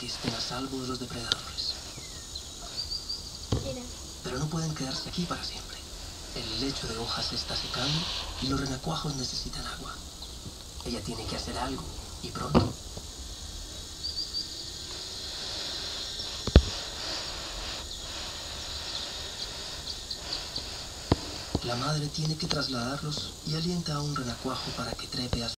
que estén a salvo de los depredadores. Mira. Pero no pueden quedarse aquí para siempre. El lecho de hojas se está secando y los renacuajos necesitan agua. Ella tiene que hacer algo, y pronto. La madre tiene que trasladarlos y alienta a un renacuajo para que trepe a